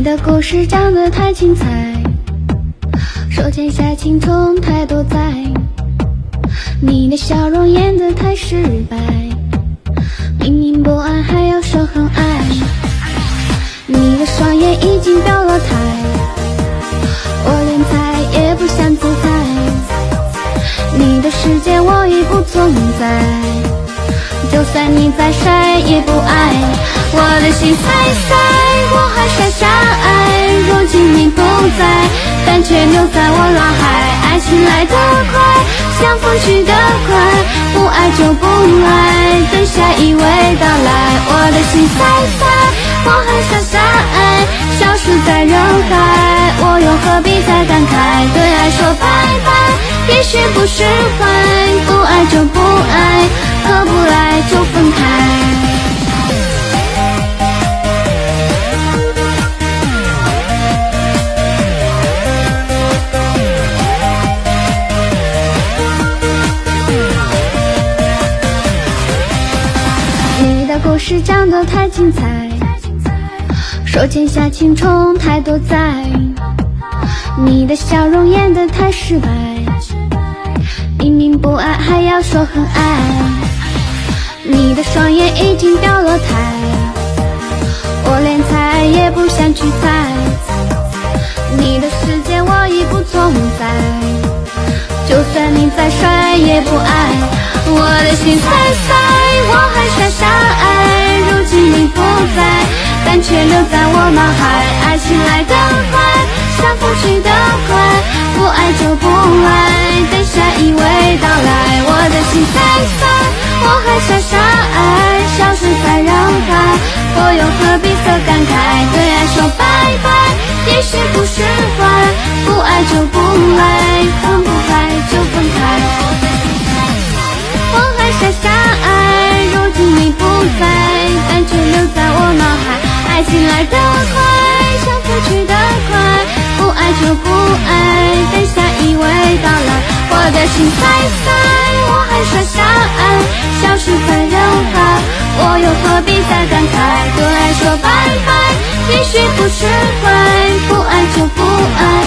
你的故事讲得太精彩，说天下情重太多灾，你的笑容演得太失败，明明不爱还要说很爱，你的双眼已经表了态，我连猜也不想自在，你的世界我已不存在，就算你再帅也不爱，我的心塞塞，我还傻傻爱，如今你不在，但却留在我脑海，爱情来得快，像风去得快，不爱就不爱，等下一位到来，我的心塞塞，我还傻傻爱，消失在人海，我又何必再感慨，对爱说拜拜，也许不释怀，不爱就不爱，合不来就分开。你的故事讲得太精彩，说天下情重太多灾，你的笑容演得太失败，明明不爱还要说很爱，你的双眼已经表了态，我连猜也不想去猜，你的世界我已不存在，就算你再帅也不爱，我的心塞塞，我还傻傻爱，如今你不在，但却留在我脑海，爱情来得快，像风去得快，不爱就不爱，等下一位到来，我的心塞塞，我还傻傻爱，消失在人海，我又何必色感慨，对爱说拜拜，也许不释怀，不爱就不爱，分不开就分开。我还傻傻爱，如今你不在，但却留在我脑海，爱情来得快，像风去得快，不爱就不爱，等下一位到来，我的心塞塞，我还傻傻爱，消失在人海，我又何必再感慨，对爱说拜拜，也许不释怀，不爱就不爱。